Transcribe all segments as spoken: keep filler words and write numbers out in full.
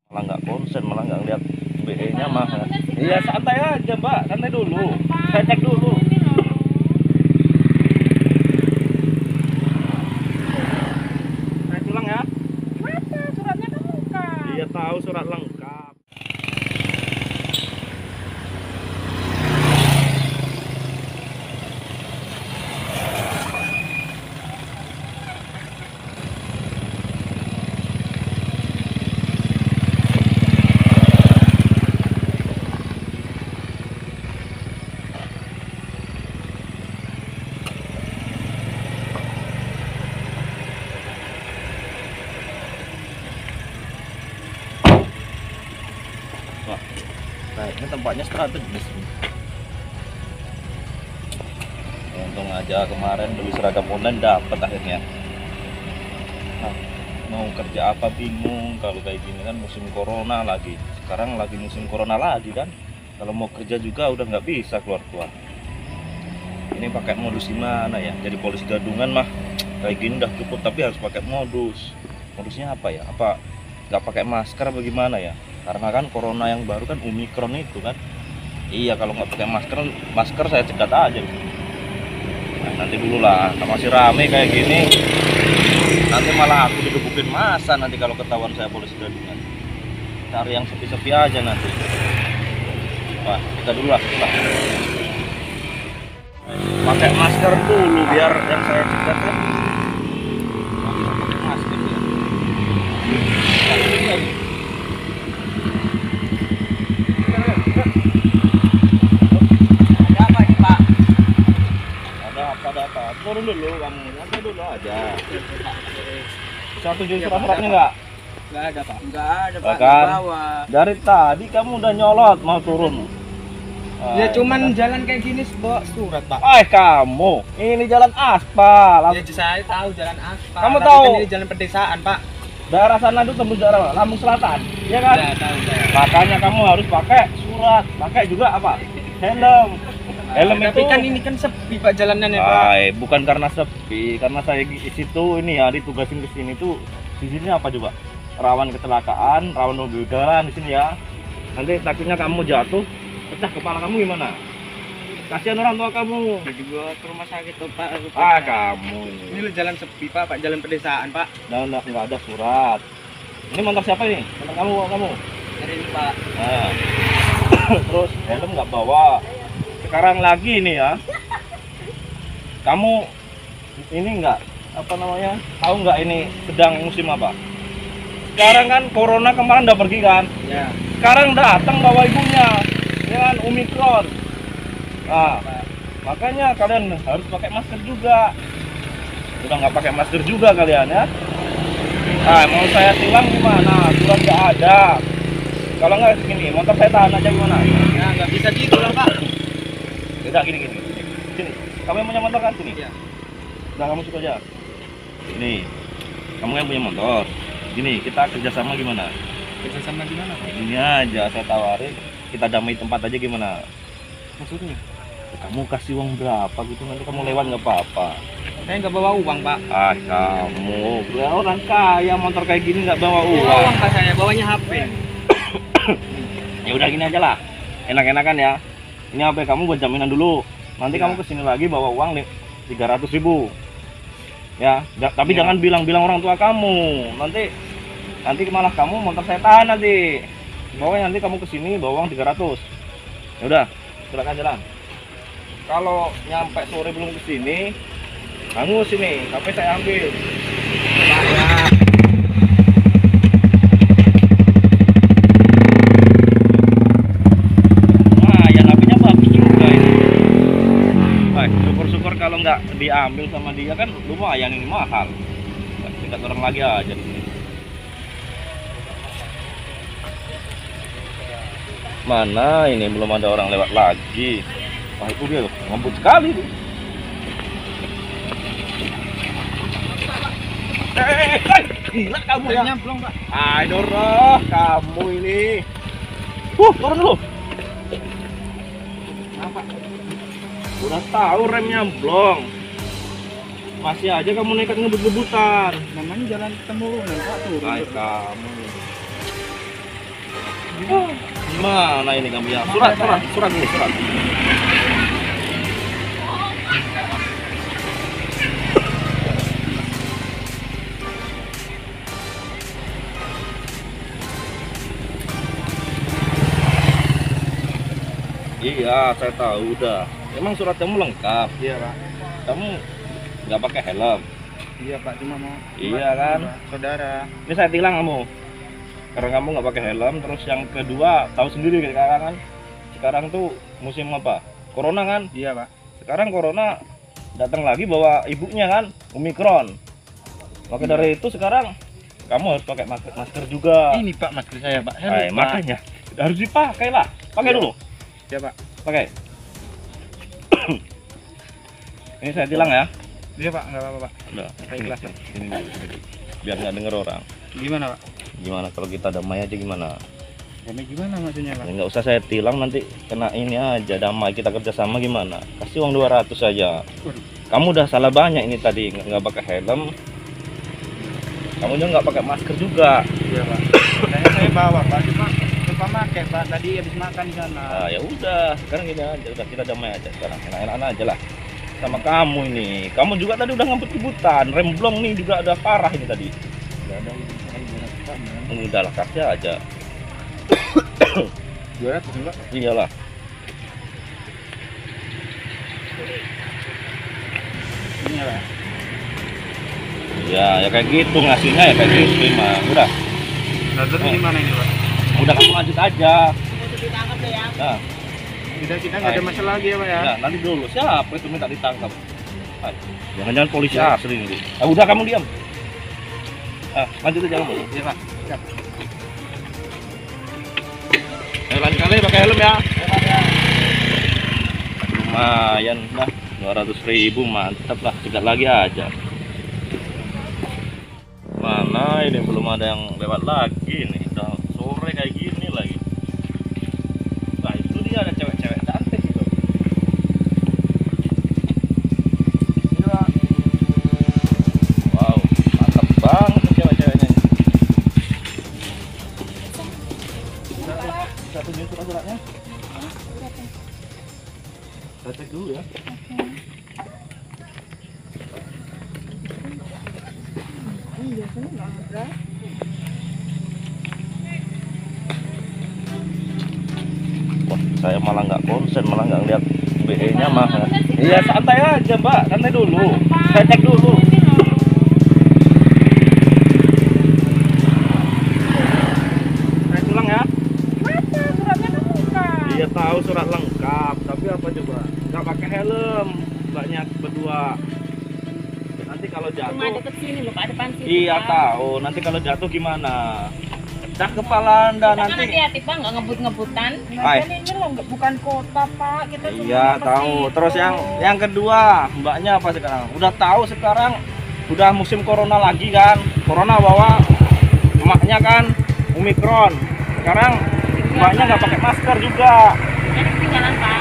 Malah nggak konsen, malah nggak lihat B E-nya mah. Iya santai aja Mbak, santai dulu. Saya cek dulu. Saya pulang ya. Masa suratnya kan lengkap? Iya tahu surat lengkap. Nah, ini tempatnya strategis. Untung aja kemarin beli seragam online dapat akhirnya. Nah, mau kerja apa bingung kalau kayak gini kan musim corona lagi. Sekarang lagi musim corona lagi kan. Kalau mau kerja juga udah nggak bisa keluar-keluar. Ini pakai modus gimana ya? Jadi polisi gadungan mah kayak gini udah cukup, tapi harus pakai modus. Modusnya apa ya? Apa nggak pakai masker bagaimana ya? Karena kan corona yang baru kan Omicron itu kan. Iya, kalau nggak pakai masker, masker saya cegat aja. Nah, nanti dulu lah, masih rame kayak gini. Nanti malah aku digebukin masa nanti kalau ketahuan saya polisi gadungan. Cari yang sepi-sepi aja nanti. Wah, kita dulu lah. Kita. Pakai masker dulu biar yang saya cegat kan. Pakai masker ya. Turun dulu kamu, nanti dulu aja. Satu juta surat-suratnya enggak? Enggak ada Pak. Enggak ada Pak. Kan? Bawah. Dari tadi kamu udah nyolot mau turun. Ya Ay, cuman bener. jalan kayak gini bawa surat Pak. Eh kamu, ini jalan aspal. Ya saya tahu jalan aspal. Kamu tapi tahu? kan ini jalan pedesaan Pak. Daerah sana itu tembus daerah Lampung Selatan, ya kan? Ya tahu saya. Makanya kamu harus pakai surat, pakai juga apa? Helm. Helm Tapi itu kan ini kan sepi Pak jalanannya Pak. Ay, bukan karena sepi, karena saya di situ ini ya ditugasin ke sini tuh. Di sini apa coba? Rawan kecelakaan, rawan mobil jalan di sini ya. Nanti takutnya kamu jatuh, pecah kepala kamu gimana? Kasihan orang tua kamu. Dibawa ke rumah sakit tuh Pak. Ah kamu. Ini lo jalan sepi Pak, Pak jalan pedesaan Pak. Nah, nah, nggak ada surat. Ini motor siapa ini? Motor kamu, kamu. Dari ini Pak. Nah. Terus helm nggak bawa. Sekarang lagi nih ya, kamu ini enggak apa namanya, tahu nggak ini sedang musim apa? Sekarang kan corona kemarin udah pergi kan, Ya. sekarang datang bawa ibunya dengan Omicron. Nah, makanya kalian harus pakai masker juga. Udah nggak pakai masker juga kalian ya. Nah, mau saya tilang gimana? Surat nggak ada. Kalau nggak gini, motor saya tahan aja gimana? Ya nggak bisa gitu lah Pak. Tidak gini gini. Sini. Kamu yang punya motor kan sini? Ya. Udah kamu suka aja. Ini. Kamu yang punya motor. Gini, kita kerjasama gimana? Bisa sama gimana Pak? Ini aja saya tawarin. Kita damai tempat aja gimana? Maksudnya? Kamu kasih uang berapa gitu nanti kamu lewat nggak apa-apa. Saya nggak bawa uang Pak. Ah kamu, ya orang kaya motor kayak gini nggak bawa Bawa uang. uang Pak saya, bawanya H P. Ya udah gini aja lah. Enak-enakan ya. Ini H P kamu buat jaminan dulu. Nanti Ya. kamu kesini lagi bawa uang nih tiga ratus ribu. Ya, ja- tapi Ya. jangan bilang-bilang orang tua kamu. Nanti nanti malah kamu motor saya tahan nanti. Bawa nanti kamu kesini bawa uang tiga ratus. Ya udah, silakan jalan. Kalau nyampe sore belum kesini, kamu sini, H P saya ambil. Nah, yang H P-nya bagus juga ini. Baik, syukur-syukur kalau nggak diambil sama dia kan lumayan ini mahal. Tingkat orang lagi aja di sini. Mana ini belum ada orang lewat lagi. Wah itu dia loh, ngebut sekali tuh. Eh, eh, gila kamu ya. Nyamplung Pak. Aduh, roh, kamu ini. Huh, turun dulu. Apa? Udah tahu rem nyamplong. Masih aja kamu nekat ngebut-ngebutan. Namanya jalan temurunan Pak tuh. Ay, kamu. Mana ini kamu ya? Surat, surat, surat dulu, surat. Iya, saya tahu udah. Emang surat kamu lengkap? Iya pak. Kamu nggak pakai helm? Iya pak, cuma mau. Iya kan? Saudara. Ini saya tilang kamu. Karena kamu nggak pakai helm. Terus yang kedua, tahu sendiri sekarang kan? Sekarang tuh musim apa? Corona kan? Iya pak. Sekarang corona datang lagi bawa ibunya kan, Omikron. Maka Iya. dari itu sekarang kamu harus pakai masker, masker juga. Ini pak masker saya pak. Helm, Eh, Pak. makanya harus dipakai lah. Pakai Iya. dulu. Iya pak. Pakai. Ini saya tilang ya. Iya pak, nggak apa-apa pak. Udah, Saya ini, ikhlas. ini, ini, ini. Biar nggak denger orang. Gimana pak? Gimana kalau kita damai aja gimana? Ini gimana maksudnya pak? Ya, nggak usah saya tilang nanti kena ini aja, damai kita kerjasama gimana? Kasih uang dua ratus aja. Waduh. Kamu udah salah banyak ini tadi, nggak nggak pakai helm. Kamu juga nggak pakai masker juga. Iya pak. Saya saya bawa pak, cuma lupa pakai pak. Tadi habis makan di sana. Nah, ya udah, sekarang gini aja, udah kita damai aja sekarang, enak-enakan aja lah. Sama kamu ini, kamu juga tadi udah ngebut-ngebutan, remblong nih juga udah parah ini tadi. Nggak ada itu saya dua ratus pak. Udah lah, kasih aja. Dua ratus enggak? Iyalah. Ini ya pak. Ya, ya kayak gitu ngasihnya ya kayak gitu emang. Udah, Nah, terus Eh. gimana ini pak? udah kamu lanjut aja. Nah, Kita kita nggak ada Hai. masalah lagi ya pak ya? nah, nanti dulu siapa itu minta ditangkap? Hai, jangan-jangan polisi Ya. asli ini. Ah, udah kamu diam. Ah, lanjut aja kamu. Iya pak. Siap. Eh, lain kali pakai helm ya. Lumayan lah, dua ratus ribu mantap lah, cegat lagi aja. Mana ini belum ada yang lewat lagi nih, udah sore kayak gini lagi. Nah itu dia ada cewek-cewek cantik gitu. Gila. Wow, mantap banget nih cewek-ceweknya. Bisa tunjukin surat-suratnya? Saya cek dulu ya. Wah, saya malah nggak konsen, malah nggak lihat B E-nya mah. Iya santai aja mbak, santai dulu. Saya cek dulu. Saya ulang ya. Masa suratnya kan bukan? Iya tahu surat lengkap, tapi apa coba? Nggak pakai helm, mbaknya berdua. Nanti kalau Cuma jatuh, deket sini loh Pak, depan sini. iya Pak. tahu. Nanti kalau jatuh gimana? Pecah kepala anda Kita kan nanti. hati-hati Pak, nggak ngebut-ngebutan. Hai. Lagian ini loh nggak- bukan kota Pak, kita cuma Iya ke tahu. situ. Terus yang yang kedua, mbaknya apa sekarang? Udah tahu sekarang udah musim corona lagi kan? Corona bawa emaknya kan Omikron. Sekarang mbaknya nggak pakai masker juga. Ini ketinggalan Pak.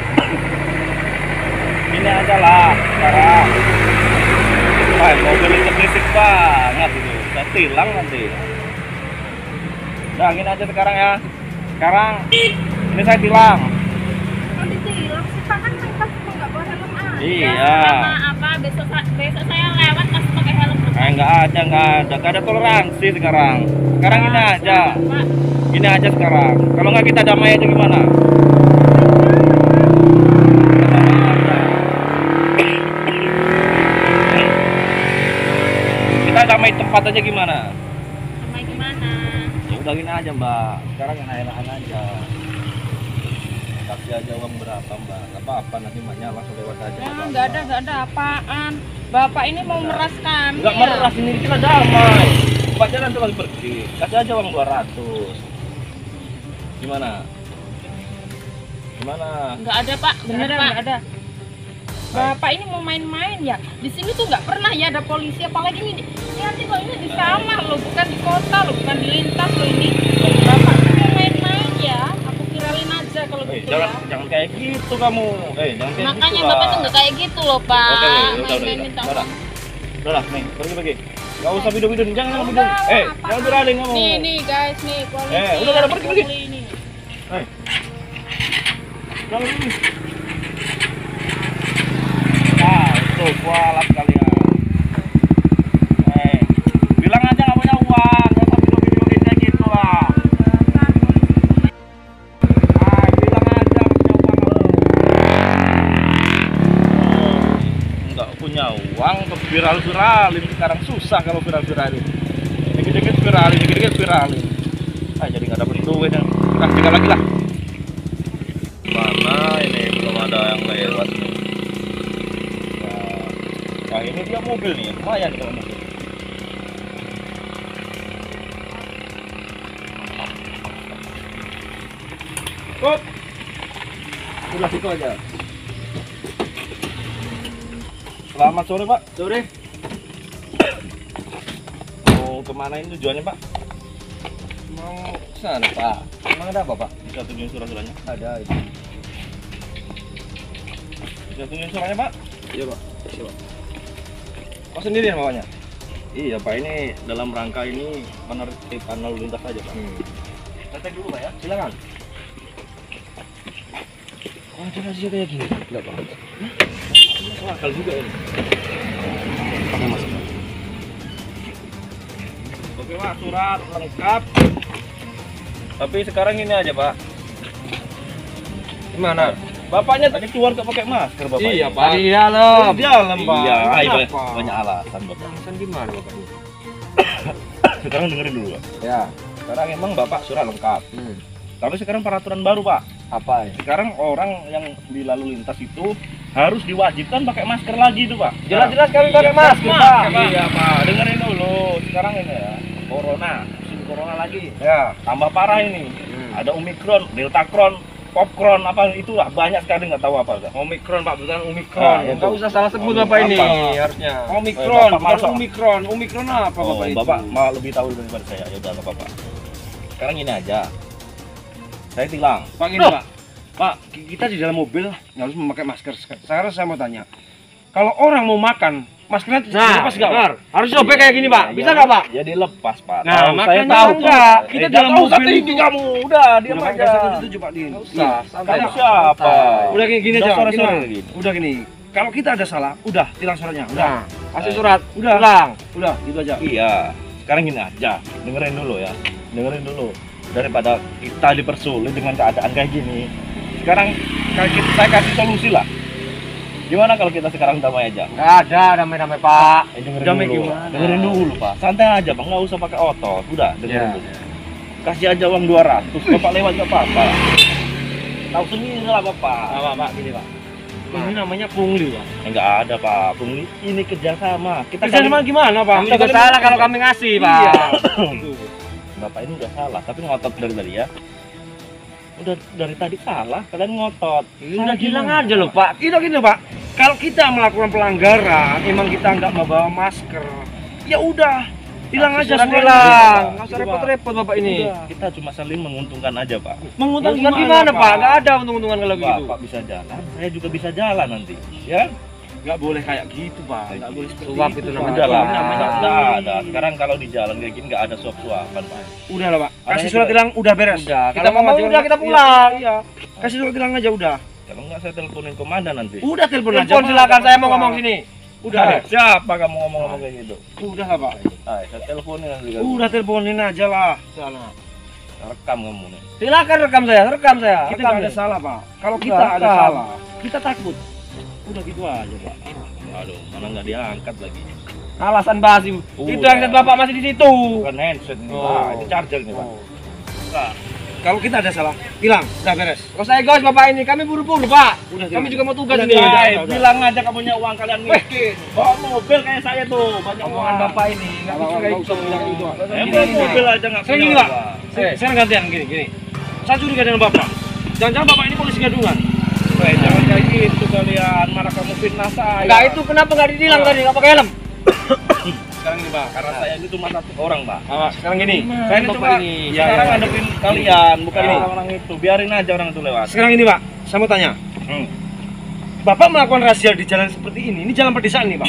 Ini aja lah sekarang. Wah, mobil itu berisik banget itu. Saya tilang nanti. Nah, gini aja sekarang ya. Sekarang ini saya tilang. Kok ditilang sih Pak, kan kita cuma nggak bawa helm aja. Iya. Sama apa, besok sa- besok saya lewat masih pakai helm. Eh, nggak ada, nggak ada, nggak ada toleransi sekarang. Sekarang ini aja, Pak. ini aja sekarang. Kalau nggak kita damai aja gimana? Kita damai tempat aja gimana? Sama gimana? Ya udah gini aja mbak. Sekarang enak-enakan aja. Kasih aja uang berapa mbak? Gak apa-apa nanti mbaknya langsung lewat aja. Ya Nggak nggak ada, apa-apa. nggak ada apaan. Bapak ini mau meras kami. Nggak ya? meras ini kita damai. Mbak jalan tuh lagi pergi. Kasih aja uang dua ratus. Gimana? Gimana? Nggak ada Pak, beneran nggak ada. Bapak ini mau main-main ya. Di sini tuh nggak pernah ya ada polisi, apalagi ini. Lihat loh, ini di Samar loh, bukan di kota loh, bukan di lintas loh ini. Bapak tuh mau main-main ya. Aku viralin aja kalau Eh, gitu jangan ya. jangan kayak gitu kamu. Eh, jangan kayak Makanya gitu Bapak lah. tuh nggak kayak gitu loh Pak. Oke, oke, udah, udah, Main-main udah, minta udah, uang. udah lah, nih, pergi pergi. Gak usah video-video, jangan jangan video. Udah, Eh, apa? jangan viralin kamu. Nih nih guys, nih polisi. Eh, udah, udah, pergi, pergi. Polisi ini. Eh. Jangan ini. Nah, itu kualat kalian. Eh, bilang aja nggak punya uang, nggak usah video-video kayak gitu lah. Ah, bilang aja nggak punya uang kamu. Nggak punya uang, ke viral-viralin sekarang susah kalau viral-viralin. Dikit-dikit viralin, dikit-dikit viralin. Ah, jadi nggak dapet duit yang nah, tinggal lagi lah. Mana ini belum ada yang lewat nih. Nah, nah ini dia mobil nih, lumayan kalau mobil. Kok? Udah situ aja. Selamat sore Pak. Sore. Mau kemana ini tujuannya Pak? Mau sana Pak. Emang ada apa Pak? Bisa tunjukin surat-suratnya. Ada itu. Bisa tunjukin suratnya Pak? Iya Pak. Iya Pak. Kau sendiri yang bawanya? Iya Pak, ini dalam rangka ini menertibkan lalu lintas saja Pak. Hmm. Saya cek dulu Pak ya. Silakan. Oh, ada sih kayak gini. Enggak Pak. Wah, akal juga ini. Pakai masker. Oke Pak, surat lengkap. Tapi sekarang ini aja Pak. Gimana? Bapaknya tadi keluar gak pakai masker Bapak. Iya ini. Pak. Di dalam. Di dalam Pak. Iya, Kenapa? iya, banyak, banyak alasan Bapak. Alasan gimana Bapak ini? Sekarang dengerin dulu Pak. Ya. Sekarang emang Bapak surat lengkap. Hmm. Tapi sekarang peraturan baru Pak. Apa ya? Sekarang orang yang di lalu lintas itu harus diwajibkan pakai masker lagi tuh Pak. Jelas-jelas kami Iya, pakai masker Pak. Pak. Iya Pak, dengerin dulu. Sekarang ini ya, corona, musim corona lagi. Ya. Tambah parah ini. Hmm. Ada Omikron, Deltacron, Popcron, apa itulah banyak sekali nggak tahu apa. Pak. Omikron Pak, bukan Ah, Omikron. itu. Enggak usah salah sebut Omikron Bapak ini apa? harusnya. Eh, Omikron, Bapak bukan masa- Omikron. Omikron apa Oh, Bapak itu? Bapak mau lebih tahu daripada saya. Ya udah nggak apa-apa. Sekarang ini aja. Saya tilang. Pak gini Loh. Pak. Pak, kita di dalam mobil harus memakai masker. Sekarang saya mau tanya. Kalau orang mau makan, maskernya Nah, dilepas nggak, Pak? benar. Harus sobek kayak gini, Pak. Iya, Bisa iya. nggak, Pak? Ya dilepas, Pak. Nah, Tahu, makanya saya tahu enggak. kok. Kita Eh, dalam jangan usah mobil tinggi itu- kamu. Udah, diam Udah, aja. kasih tujuh Pak Din. Usah, santai, Kamu Pak. siapa? Santai. Udah kayak gini Udah aja. sore-sore Gini, Pak. gini. Udah gini. Kalau kita ada salah, udah tilang suratnya. Udah. Nah, kasih Eh. surat. Udah. Pulang. Udah, gitu aja. Iya. Sekarang gini aja. Dengerin dulu ya. Dengerin dulu. Daripada kita dipersulit dengan keadaan kayak gini. Sekarang kayak kita- saya kasih solusi lah. Gimana kalau kita sekarang damai aja? Nggak ada damai-damai, Pak. Eh, dengerin Damai dulu. gimana? Dengerin dulu, Pak. Santai aja, Bang. Nggak usah pakai otot. Udah, dengerin Ya. dulu. Kasih aja uang dua ratus. Bapak lewat nggak apa-apa. Tahu sendiri lah, Bapak. Pak, Pak, gini, Pak. Ini namanya pungli, Pak. Enggak ada, Pak. Pungli ini kerjasama. Kita Bisa sama gimana, Pak? Kami juga salah kalau kami ngasih, Pak. Iya. Bapak ini udah salah, tapi ngotot dari tadi ya. Udah dari tadi salah, kalian ngotot. Udah Salah bilang gimana? aja loh, Pak. Itu gini, Pak. Kalau kita melakukan pelanggaran, emang kita nggak membawa masker, ya udah, hilang Kasih aja surat suratnya. hilang. Nggak usah Gitu, Pak. repot-repot, Bapak ini. Udah, kita cuma saling menguntungkan aja, Pak. Menguntungkan Untung gimana, Pak? Nggak ada untung-untungan kalau gitu. Bapak bisa jalan, saya juga bisa jalan nanti, ya? Nggak boleh kayak gitu, Pak. Nggak boleh seperti Suap itu, itu Pak. namanya. Udah lah, Pak. nggak nggak ada. Sekarang kalau di jalan kayak gini nggak ada suap-suapan, Pak. Udah lah, Pak. Kasih Adanya surat juga- hilang, udah beres. Udah, Kita kalau nggak mau maju- udah kita iya, pulang. Iya. Kasih surat hilang aja udah. Kalau nggak saya teleponin komandan nanti. Udah telepon aja. Telepon Pak. silakan, saya mau ngomong sini. Udah, Eh, siapa kamu ngomong-ngomong kayak gitu? udah lah, Pak. Ah, saya teleponin nanti. Kan. Udah teleponin aja lah. Sana. Rekam kamu nih. Silakan rekam saya, rekam saya. Kita Rekam nggak ada nih. salah, Pak. Kalau Udah, kita ada rekam. salah, kita takut. Udah gitu aja, Pak. Aduh, mana nggak diangkat lagi. Alasan basi. Udah. Itu handset Bapak masih di situ. Bukan handset nih, Oh. Pak. Ini charger nih, Pak. Oh. Nah, Kalau kita ada salah, hilang, udah beres. Kok saya egois Bapak ini, kami buru-buru Pak. Udah, Kami udah. juga mau tugas Udah, ini. udah, eh, udah. bilang aja kamu punya uang kalian miskin. Bawa mobil kayak saya tuh, banyak Omongan uang. Bapak ini nggak Nggak bisa kayak usah gitu. bilang gitu. Eh, Gini, bawa gini. mobil aja nggak Saya punya gini, Pak. uang. Saya, saya gantian gini, gini. Saya curiga dengan Bapak. Jangan-jangan Bapak ini polisi gadungan. Eh, jangan kayak gitu kalian, malah kamu fitnah saya. Enggak, itu kenapa nggak ditilang tadi nggak pakai helm? Sekarang ini, Pak. Karena saya itu cuma satu orang, Pak. Pak, sekarang gini. Gimana Saya ini Bapak coba ini? Ya, Sekarang ya. ngadepin kalian, bukan Ini. orang-orang itu. Biarin aja orang itu lewat. Sekarang ini, Pak. Saya mau tanya. Hmm. Bapak melakukan razia di jalan seperti ini. Ini jalan pedesaan nih, Pak.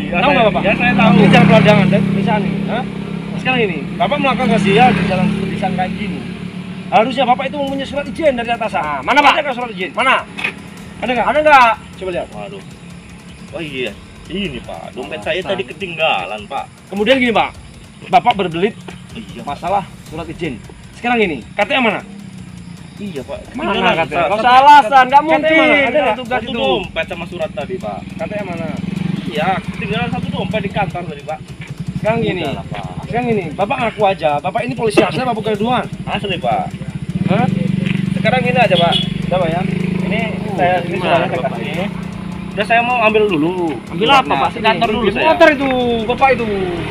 Ya, Tahu saya- nggak Bapak? Ya saya tahu. Ini jalan pelandangan dan pedesaan ini. Hah? Sekarang ini, Bapak melakukan razia di jalan pedesaan kayak gini. Harusnya Bapak itu mempunyai surat izin dari atasan. Nah, mana, Pak? Ada nggak surat izin? Mana? Ada nggak? Ada nggak? Coba lihat. Waduh. Oh iya. Ini Pak, dompet saya Alasan. tadi ketinggalan Pak. Kemudian gini Pak, Bapak berbelit Iya. masalah surat izin. Sekarang ini, K T M mana? Iya Pak. Mana Ketinggalan, K T M? Pak. Kau salah alasan, nggak K T M mana? mungkin. Ada nggak Satu tugas itu? dompet sama surat tadi Pak. K T M mana? Iya, ketinggalan satu dompet di kantor tadi Pak. Sekarang gini, Udah lah, Pak. sekarang gini, Bapak ngaku aja, Bapak ini polisi asli apa bukan keduaan? Asli Pak. Hah? Sekarang gini aja Pak, coba ya. Ini Oh, saya ini gimana, suratnya saya Bapak? kasih. Udah saya mau ambil dulu. Ambil apa, Pak? Ke kantor dulu Di saya. motor itu, Bapak itu.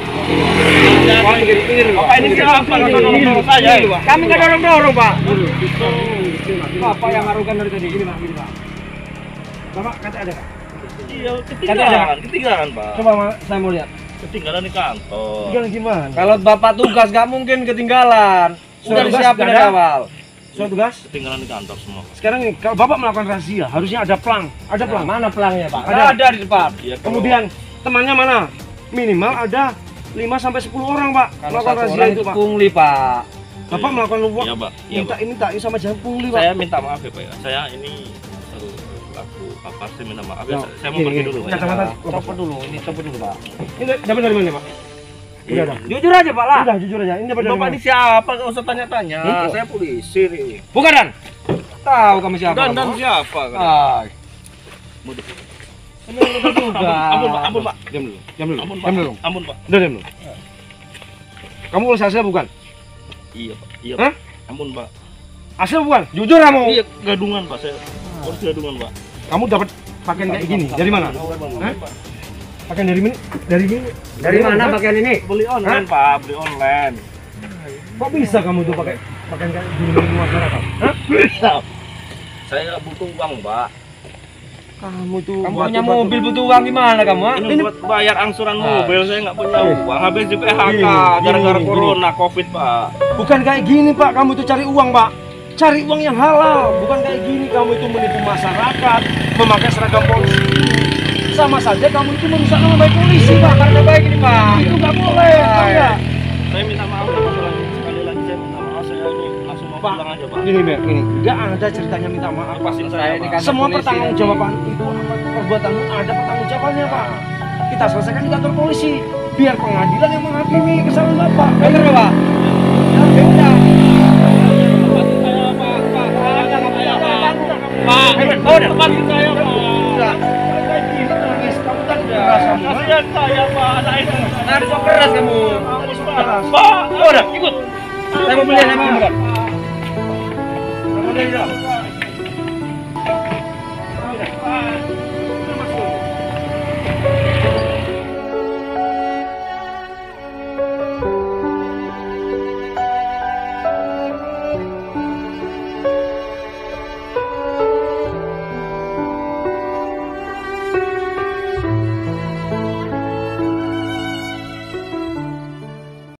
Wah, pinggir, pinggir, Bapak ini siapa? Nggak dorong-dorong saya. Ini, Pak. Kami nggak dorong-dorong, Pak. Bapak yang ngaruhkan dari tadi, ini Pak, gini Pak. Bapak kata ada Pak? Iya, ketinggalan, ketinggalan Pak. Coba Ma- saya mau lihat. Ketinggalan di kantor. Tinggal gimana? Kalau Bapak tugas nggak mungkin ketinggalan. Udah Surat tugas disiapin nggak dari ada? awal. Surat tugas? Ketinggalan di kantor semua. Sekarang ini, kalau Bapak melakukan razia, harusnya ada plang. Ada plang. Mana pelangnya, Pak? Ada. Ada, ada di depan. Iya, kalau- Kemudian temannya mana? Minimal ada lima sampai sepuluh orang, Pak. Kalau Melakukan satu razia orang itu, itu Pak. pungli, Pak. Bapak melakukan uang. Iya Pak. Iya Minta Pak. ini tak sama jangan pungli, Pak. Saya minta maaf ya Pak ya. Saya ini aduh, aku apa saya minta maaf ya. Ya, Saya mau gini, pergi gini. dulu Pak. Ya, ya. kacamata. Copot dulu, ini copot dulu, Pak. Ini dapat dari mana, Pak? Udah, udah. Jujur aja, Pak lah. Udah, jujur aja. Ini dapat dari Bapak mana? ini siapa? Gak usah tanya-tanya. Itu. Saya polisi nih. Bukan, Dan. Tahu kamu siapa? Dan dan kamu? siapa? kan? Ah. Mau di- Ini lu juga. Ampun Pak, ampun Pak. Diam dulu. Diam dulu. Ampun Pak. Diam dulu. Ampun Pak. Udah, diam dulu. Kamu polisi asli bukan? Iya Pak. Iya Hah? Pak. Ampun Pak. Asli bukan? Jujur kamu. Iya, gadungan Pak. Saya polisi gadungan Pak. Kamu dapat pakaian kayak gini dari mana? Hah? Pakaian dari mana? Dari ini? Dari mana pakaian ini? Beli online Pak, beli online. Kok bisa kamu tuh pakai pakaian kayak gini dari masyarakat? Hah? Saya butuh uang Pak. Kamu tuh Kamu batu- punya batu- mobil butuh uang gimana kamu, ha? Ini buat bayar angsuran mobil, saya nggak punya uang. Habis di P H K Gini, gara-gara gini, corona, covid Pak. Bukan kayak gini Pak, kamu tuh cari uang Pak. Cari uang yang halal, bukan kayak gini kamu itu menipu masyarakat, memakai seragam polisi. Sama saja kamu itu merusak nama baik polisi Pak. Karena baik ini, Pak. Itu nggak boleh, tahu nggak? Saya minta maaf Pak, sekali lagi. Sekali lagi saya minta maaf. Saya ini langsung mau Pak. pulang aja Pak. Gini Bek, gini, nggak ada ceritanya minta maaf. Lepasin saya ini Pak. kan- Semua polisi pertanggungjawaban itu apa perbuatanmu ada pertanggungjawabannya Pak. Kita selesaikan di kantor polisi, biar pengadilan yang menghakimi kesalahan Bapak. Bener, Pak? Ya, beda.